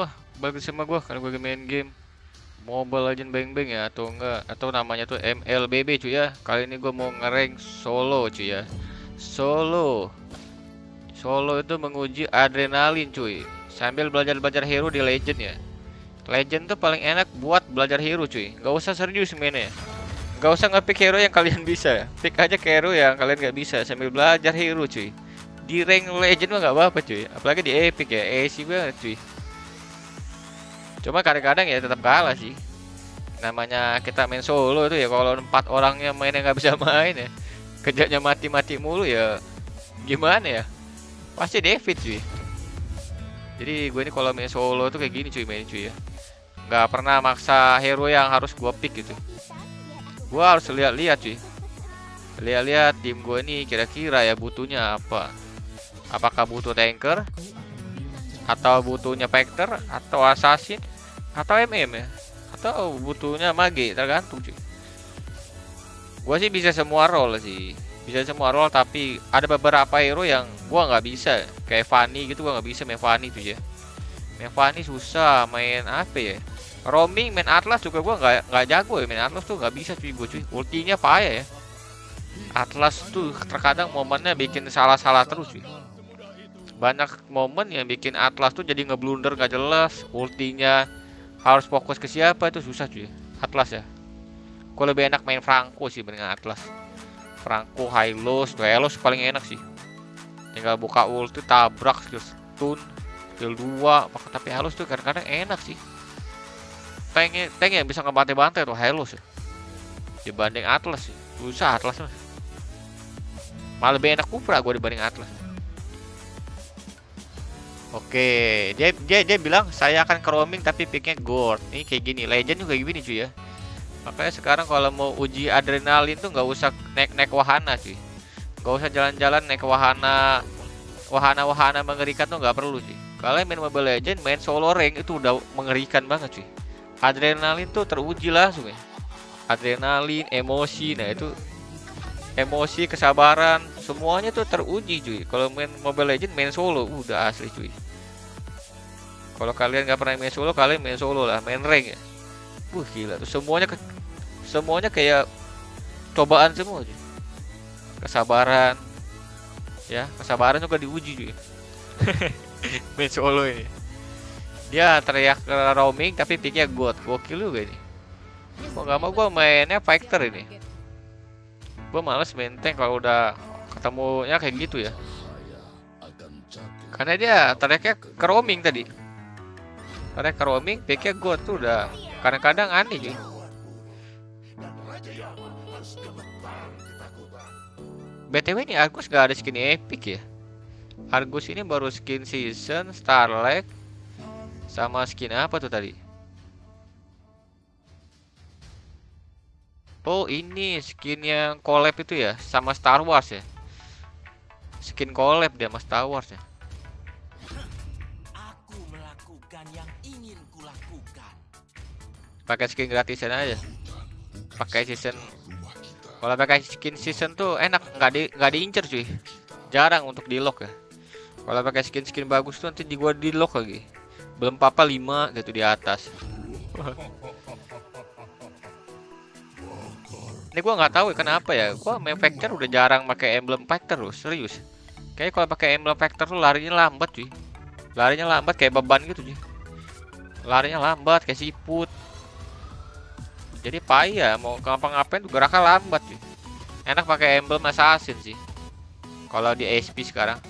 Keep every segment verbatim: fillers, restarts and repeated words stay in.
gua, balik sama gua karena gua lagi main game Mobile Legends Bang Bang ya, atau enggak, atau namanya tuh M L B B cuy ya. Kali ini gua mau ngerank solo cuy ya. Solo. Solo itu menguji adrenalin cuy. Sambil belajar-belajar hero di Legend ya. Legend tuh paling enak buat belajar hero cuy. Gak usah serius mainnya. Gak usah nge-pick hero yang kalian bisa. Pick aja ke hero yang kalian gak bisa sambil belajar hero cuy. Di rank Legend mah gak apa-apa cuy. Apalagi di Epic ya, easy banget cuy. Cuma kadang-kadang ya tetap kalah sih. Namanya kita main solo itu ya, kalau empat orangnya mainnya nggak bisa main ya, kerjanya mati-mati mulu ya, gimana ya, pasti David cuy. Jadi gue ini kalau main solo tuh kayak gini cuy, main cuy ya, nggak pernah maksa hero yang harus gue pick gitu. Gue harus lihat-lihat cuy, lihat-lihat tim gue ini kira-kira ya butuhnya apa. Apakah butuh tanker, atau butuhnya Factor, atau assassin, atau M M ya, atau butuhnya mage, tergantung cuy. Gua sih bisa semua role sih, bisa semua role, tapi ada beberapa hero yang gua nggak bisa, kayak Fanny gitu. Gua nggak bisa main Fanny tuh ya. Main Fanny susah, main apa ya, roaming, main Atlas juga gua nggak nggak jago ya. Main Atlas tuh nggak bisa cuy gua cuy, ultinya payah ya. Atlas tuh terkadang momennya bikin salah-salah terus cuy. Banyak momen yang bikin Atlas tuh jadi ngeblunder gak jelas, ultinya harus fokus ke siapa, itu susah cuy Atlas ya. Gue lebih enak main Franco sih dengan Atlas. Franco, Hylos, Hylos paling enak sih. Tinggal buka ulti, tabrak, skill stun, skill dua. Tapi Hylos tuh kadang-kadang enak sih. Tanknya, tank yang bisa ngebantai-bantai tuh Hylos ya, dibanding Atlas sih. Susah Atlas lah. Malah lebih enak Kupra gue dibanding Atlas. Oke, dia dia dia bilang saya akan ke roaming tapi picknya gold. Ini kayak gini, Legend juga gini cuy ya. Makanya sekarang kalau mau uji adrenalin tuh nggak usah naik-naik wahana cuy. Nggak usah jalan-jalan naik wahana, wahana-wahana mengerikan tuh nggak perlu cuy. Kalian main Mobile Legend, main solo rank itu udah mengerikan banget cuy. Adrenalin tuh teruji langsung ya. Adrenalin, emosi, nah itu emosi, kesabaran, semuanya tuh teruji cuy. Kalau main Mobile Legends, main solo udah asli cuy. Kalau kalian nggak pernah main solo, kalian main solo lah, main rank ya. Wah gila tuh, semuanya ke, semuanya kayak cobaan semua cuy. Kesabaran, ya kesabaran juga diuji cuy. Main solo ini. Dia teriak ke roaming tapi picknya god, gokil juga ini. Mau nggak mau gue mainnya Factor ini. Gue males main tank kalau udah ketemunya kayak gitu ya, karena dia teriaknya ke roaming tadi. Teriak ke roaming, picknya god tuh udah kadang-kadang aneh cuy. B T W ini Argus gak ada skin epic ya. Argus ini baru skin season, Starlight, sama skin apa tuh tadi? Oh ini skin yang collab itu ya, sama Star Wars ya. Skin collab dia sama Star Wars ya. Aku melakukan yang ingin kulakukan. Pakai skin gratisan aja. Pakai season. Kalau pakai skin season tuh enak, nggak di nggak diincer cuy. Jarang untuk di lock ya. Kalau pakai skin-skin bagus tuh nanti di gua di lock lagi. Belum apa lima gitu di atas. Ini gua nggak tahu ya kenapa ya. Gua main Factor udah jarang pakai emblem Factor loh, serius. Kayaknya kalau pakai emblem Factor tuh larinya lambat cuy. Larinya lambat kayak beban gitu cuy. Larinya lambat kayak siput. Jadi payah mau ngapa-ngapain tuh geraknya lambat cuy. Enak pakai emblem assassin sih. Kalau di S P sekarang.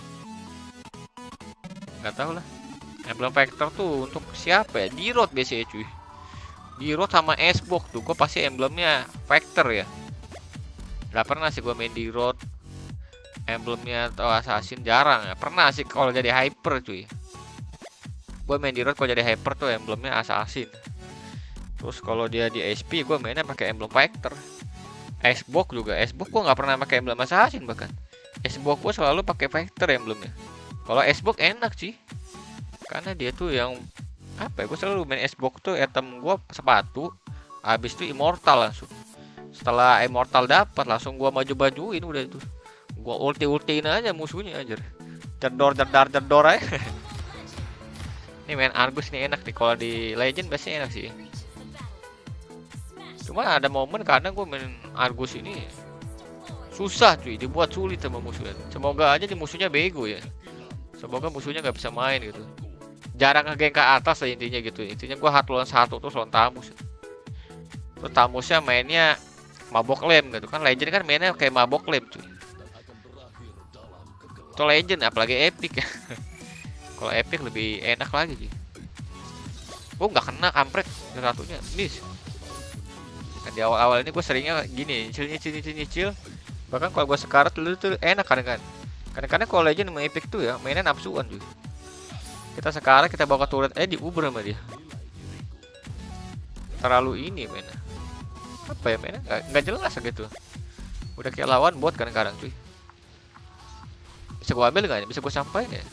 Nggak tahu lah. Emblem Factor tuh untuk siapa ya? Di road biasanya cuy. Di road sama Xbox tuh gue pasti emblemnya Factor ya. Gak pernah sih gue main di road emblemnya atau assassin, jarang ya. Pernah sih kalau jadi hyper cuy. Gue main di road kalau jadi hyper tuh emblemnya assassin. Terus kalau dia di S P gue mainnya pakai emblem Factor. Xbox juga, Xbox gue nggak pernah pakai emblem assassin bahkan. Xbox gue selalu pakai Factor emblemnya. Kalau Xbox enak sih, karena dia tuh yang apa ya, gue selalu main Xbox tuh item gue sepatu, habis itu immortal langsung. Setelah immortal dapat langsung gue maju-majuin udah itu. Gue ulti-ultiin aja musuhnya aja. Jedor jedar jedor aja. Ini main Argus nih enak nih, kalau di Legend biasanya enak sih. Cuma ada momen kadang gue main Argus ini susah cuy, dibuat sulit sama musuhnya. Semoga aja di musuhnya bego ya. Semoga musuhnya nggak bisa main gitu. Jarang ngegeng ke atas lah intinya gitu. Intinya gue hard lawan satu tuh lawan Tamus. Terus Tamusnya mainnya mabok lem gitu kan. Legend kan mainnya kayak mabok lem cuy. Itu Legend apalagi Epic ya. Kalau Epic lebih enak lagi sih. Oh nggak kena kampret satunya. Miss. Kan di awal-awal ini gue seringnya gini, nyicil nyicil nyicil nyicil. Bahkan kalau gue sekarat dulu tuh enak kadang-kadang. Kadang-kadang kalau Legend sama Epic tuh ya mainnya nafsuan juga. Kita sekarang kita bawa ke turret eh diuber sama dia. Terlalu ini mainnya. Apa ya mainnya? Nggak, nggak jelas gitu. Udah kayak lawan bot kadang-kadang cuy. Bisa gue ambil nggak? Bisa gue sampaikan ya?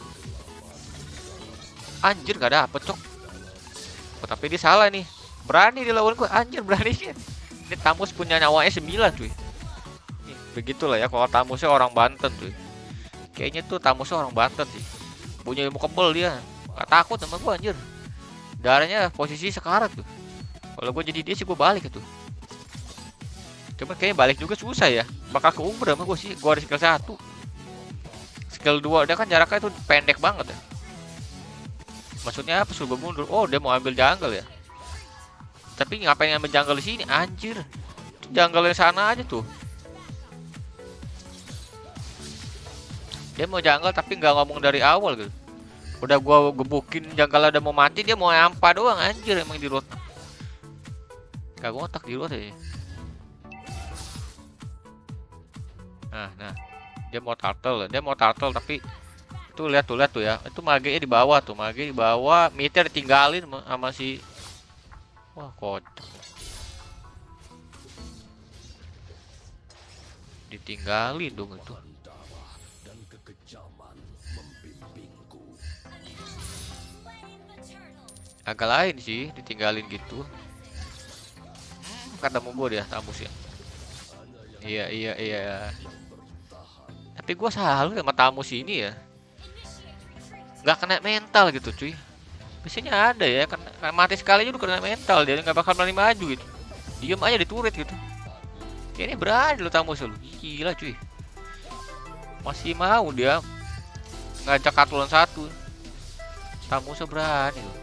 Anjir gak ada apa cok. Oh, tapi dia salah nih. Berani dilawan gue. Anjir beraninya. Ini Tamus punya nyawanya sembilan cuy. Nih, begitulah ya kalau Tamusnya orang Banten cuy. Kayaknya tuh Tamusnya orang Banten sih. Punya ilmu kebal dia. Gak takut sama gue anjir. Darahnya posisi sekarat tuh. Kalau gue jadi dia sih gue balik itu. Cuma kayaknya balik juga susah ya. Bakal keuber sama gue sih. Gue ada skill satu. Skill dua dia kan jaraknya tuh pendek banget ya. Maksudnya apa suruh mundur? Oh dia mau ambil jungle ya. Tapi ngapain ambil jungle di sini? Anjir. Jungle di sana aja tuh. Dia mau jungle tapi nggak ngomong dari awal gitu. Udah gua gebukin jungle udah mau mati dia mau nyampa doang anjir emang di road. Kagak otak di road aja. Nah, nah. Dia mau turtle, dia mau turtle tapi tuh lihat tuh lihat tuh ya. Itu magenya di bawah tuh, mage di bawah, meter ditinggalin sama si wah kocak. Ditinggalin dong itu. Agak lain sih ditinggalin gitu. Hmm, ketemu gue dia Tamus ya. Iya iya iya. Tapi gue selalu sama Tamus ini ya nggak kena mental gitu cuy. Biasanya ada ya kena, mati sekali aja udah kena mental dia nggak bakal berani maju gitu. Diem aja di turret gitu. Kayaknya berani lo Tamus lu. Gila cuy. Masih mau dia ngajak aturan satu. Tamusnya berani loh.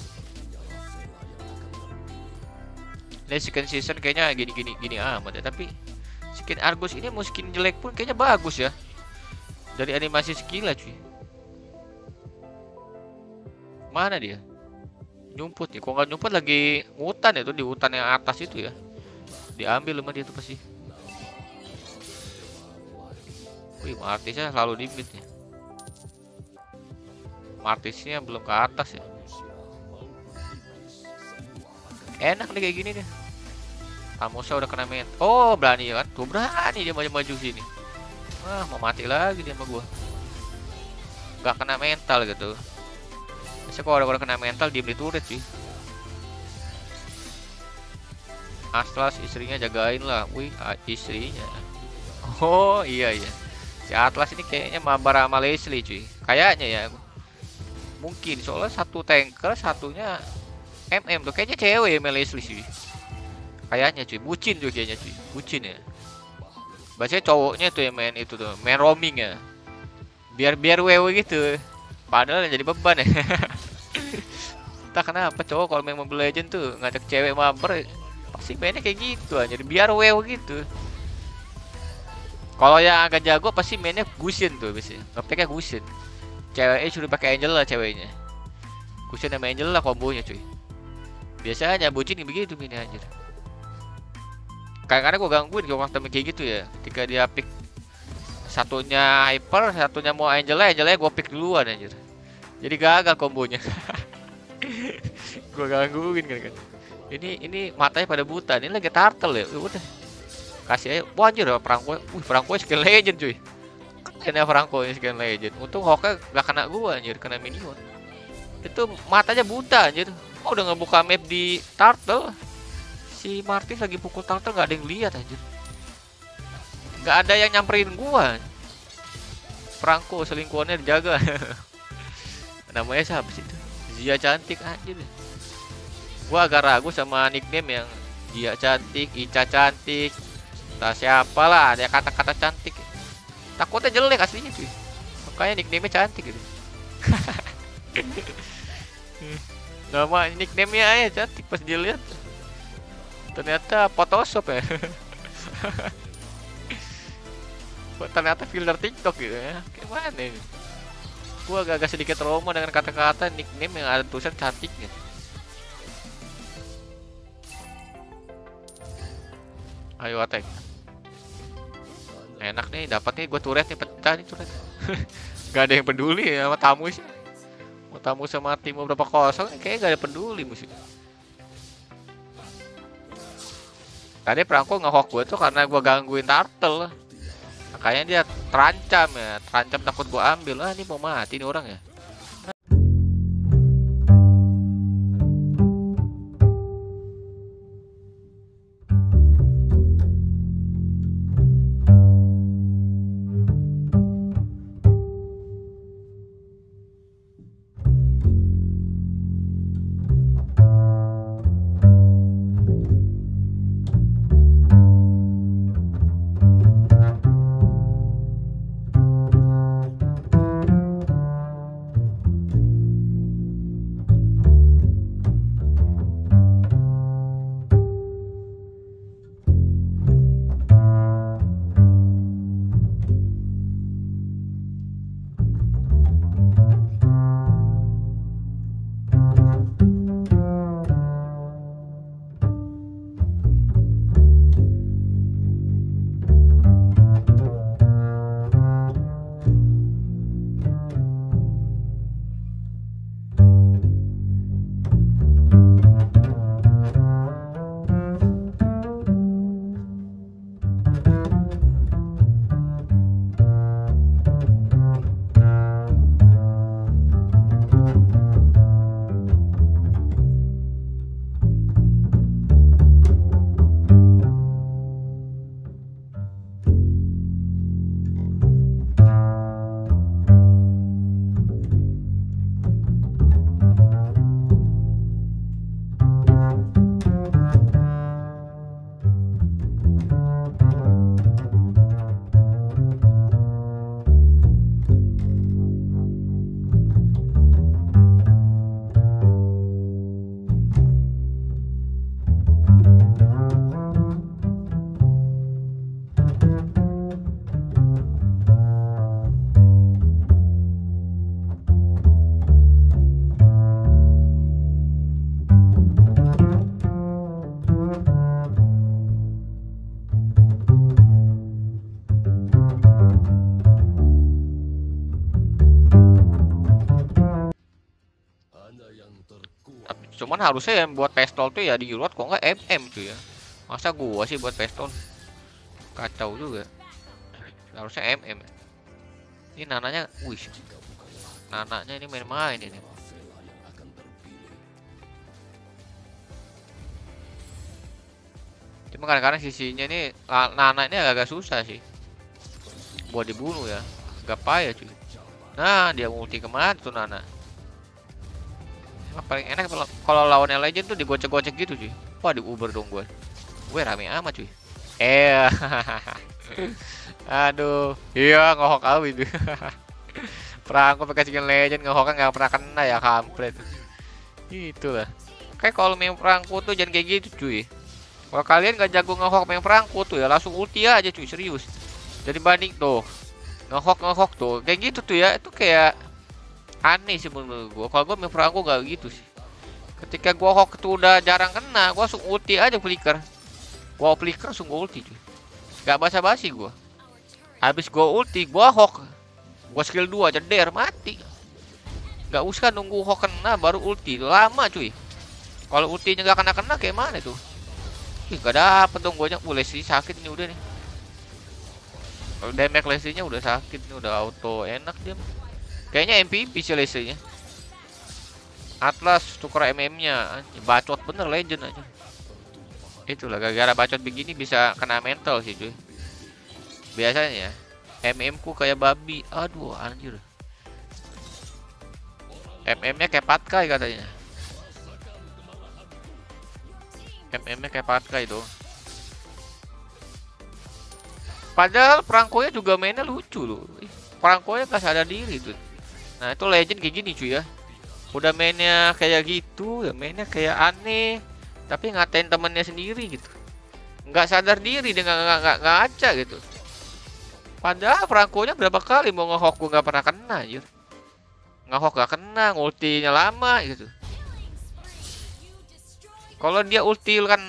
Ini skin season kayaknya gini-gini gini amat ya. Tapi skin Argus ini mau skin jelek pun kayaknya bagus ya. Dari animasi skill lah cuy. Mana dia? Nyumput nih. Kok nggak nyumput lagi hutan ya tuh di hutan yang atas itu ya. Diambil sama dia tuh pasti. Wih, Martisnya selalu di mid nih. Martisnya belum ke atas ya. Enak nih kayak gini deh. Tamusnya udah kena main. Oh berani kan? Tuh berani dia maju-maju sini. Wah mau mati lagi dia sama gua. Gak kena mental gitu. Biasanya kalau udah kena mental diem di turret sih. Atlas istrinya jagain lah. Wih istrinya. Oh iya iya. Si Atlas ini kayaknya mabar sama Leslie cuy. Kayaknya ya. Mungkin soalnya satu tanker satunya M M tuh kayaknya cewek sama Leslie sih. Kayaknya cuy. Bucin tuh kayaknya cuy. Bucin ya. Biasanya cowoknya tuh yang main itu tuh. Main roaming ya. Biar biar W W gitu. Padahal jadi beban ya. Entah kenapa cowok kalau main Mobile Legends tuh ngajak cewek mabar pasti mainnya kayak gitu aja. Biar W W gitu. Kalau yang agak jago pasti mainnya Gusion tuh biasanya. Ngepacknya Gusion. Ceweknya suruh pakai Angela ceweknya. Gusion sama Angela kombonya cuy. Biasanya bucin begitu mainnya anjir. Kadang-kadang gue gangguin kalau custom kayak gitu ya. Ketika dia pick satunya hyper, satunya mau Angela, Angela gue pick duluan anjir. Jadi gagal kombonya. Gue gangguin kan kan. Ini ini matanya pada buta. Ini lagi turtle ya. Udah. Kasih aja. Wah anjir Franco. Wih Franco skill legend cuy. Kena Franco skill legend. Untung Hoka gak kena gue anjir, kena minion. Itu matanya buta anjir. Oh, udah ngebuka map di turtle. Si Martis lagi pukul turtle gak ada yang lihat anjir. Gak ada yang nyamperin gua. Franco selingkuhannya dijaga. Namanya siapa sih itu? Zia cantik anjir. Gua agak ragu sama nickname yang Zia cantik, Ica cantik, entah siapa lah, ada kata-kata cantik. Takutnya jelek aslinya cuy. Makanya nickname-nya cantik gitu. Nama nickname-nya aja cantik, pas dilihat ternyata Photoshop ya. Ternyata filter TikTok gitu ya. Gimana ini? Gua agak-agak sedikit trauma dengan kata-kata nickname yang ada tulisan cantiknya. Ayo attack. Enak nih, dapat nih gue turret nih, pecah nih turret. Gak ada yang peduli ya sama tamu sih. Mau tamu sama tim berapa kosong kayaknya gak ada peduli musuh. Tadi perangko ngehok gue tuh karena gue gangguin turtle. Makanya dia terancam ya, terancam takut gue ambil. Ah ini mau mati nih orang ya. Cuman harusnya yang buat pistol tuh ya di Eurot kok nggak M M tuh ya. Masa gua sih buat pistol? Kacau juga. Harusnya M M. Ini nananya, wih. Nananya ini main-main ini. Cuma kadang-kadang sisinya ini Nana ini agak susah sih buat dibunuh ya. Gak payah cuy. Nah dia multi kemana tuh Nana. Paling enak kalau lawannya legend tuh digocek-gocek gitu cuy. Wah di Uber dong gue. Gue rame amat cuy. Eh. Aduh. Iya ngohok awi tuh. Perangko pakai skin legend ngohoknya nggak pernah kena ya kampret. Itulah. Kayak kalau main perangko tuh jangan kayak gitu cuy. Kalau kalian gak jago ngehok main perangko tuh ya langsung ulti aja cuy, serius. Jadi banding tuh ngehok ngehok tuh kayak gitu tuh ya, itu kayak aneh sih menurut gua. Kalau gua main perangko gak gitu sih. Ketika gua hok tuh udah jarang kena, gua langsung ulti aja flicker. Gua flicker langsung ulti cuy. Gak basa-basi gua. Habis gua ulti, gua hok. Gua skill dua jeder mati. Gak usah nunggu hok kena baru ulti, lama cuy. Kalau ultinya gak kena-kena kayak mana tuh? Ih, gak dapet dong banyak. Boleh sih sakit ini udah nih. Kalau damage Leslie-nya udah sakit nih, udah auto enak dia. Kayaknya M V P sih Leslie-nya. Atlas tukar M M-nya. Bacot bener legend aja. Itulah gara-gara bacot begini bisa kena mental sih cuy. Biasanya ya M M ku kayak babi. Aduh anjir. M M-nya kayak Patkai katanya. M M-nya kayak Patkai itu. Padahal Franco-nya juga mainnya lucu loh. Franco-nya gak sadar diri tuh. Nah itu legend kayak gini cuy ya. Udah mainnya kayak gitu, ya mainnya kayak aneh, tapi ngatain temennya sendiri gitu. Nggak sadar diri dengan nggak nggak ngaca gitu. Padahal Franco-nya berapa kali mau ngehok gue nggak pernah kena anjir. Ngehok gak kena, ultinya lama gitu. Kalau dia ulti kan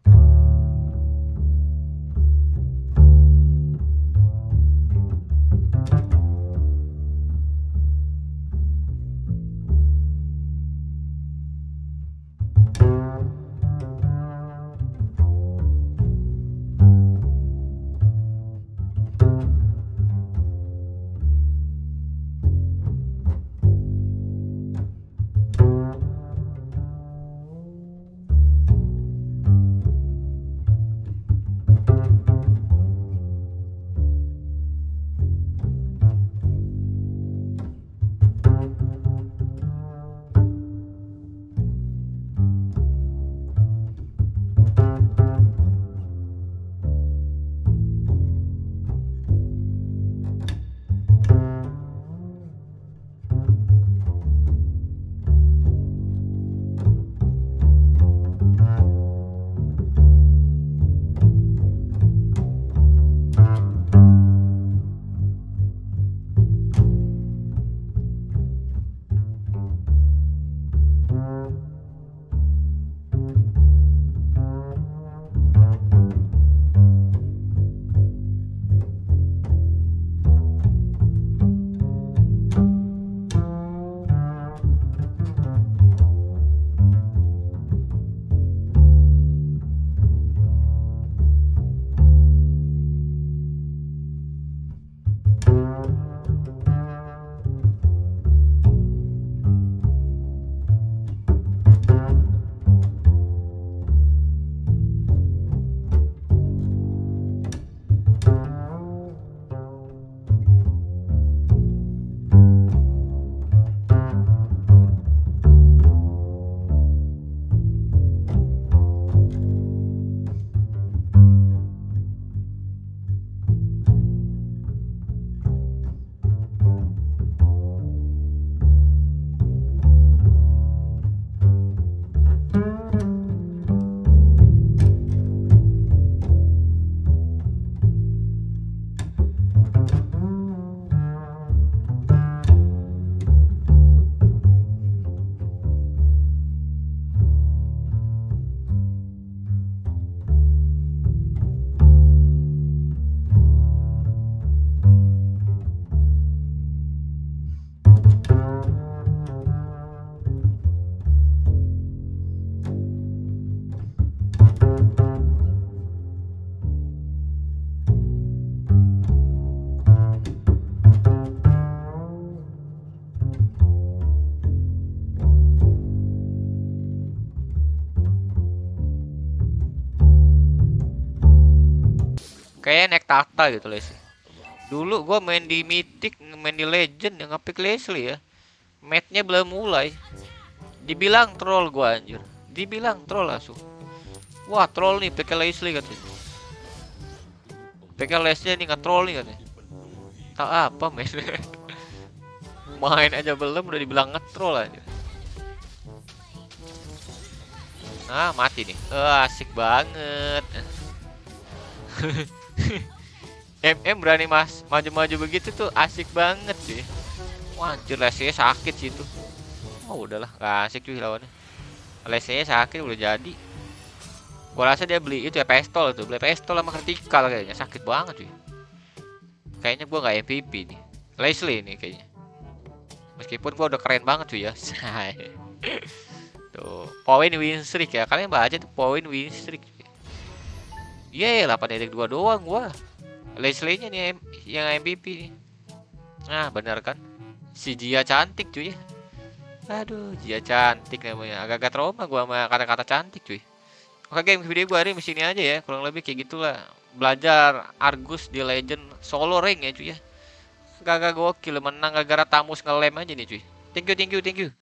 kayak naik tata gitu Leslie. Dulu gue main di Mythic, main di Legend yang ngepick Leslie ya. Matchnya belum mulai, dibilang troll gue anjir. Dibilang troll langsung. Wah troll nih pakai Leslie katanya. Pakai Leslie nih nge-troll nih katanya. Tak apa men. Main aja belum udah dibilang nge-troll aja. Nah mati nih. Oh, asik banget. M M berani mas maju-maju begitu tuh asik banget sih. Wah anjir lesnya sakit sih itu. Oh udahlah gak asik cuy lawannya. Lesnya sakit udah jadi. Gua rasa dia beli itu ya pistol tuh, beli pistol sama vertikal kayaknya sakit banget cuy. Kayaknya gua nggak M V P nih. Leslie nih kayaknya. Meskipun gua udah keren banget cuy ya. Tuh, poin win streak ya. Kalian baca tuh poin win streak. Iya, yeah, delapan titik dua doang gua. Leslie-nya nih yang M V P nih. Nah, bener kan? Si Jia cantik cuy. Aduh, Jia cantik namanya. Agak-agak trauma gua sama kata-kata cantik cuy. Oke, game video gua hari ini sini aja ya. Kurang lebih kayak gitulah. Belajar Argus di Legend solo rank ya cuy ya. Gak-gak gokil menang gara-gara Tamus ngelem aja nih cuy. Thank you, thank you, thank you.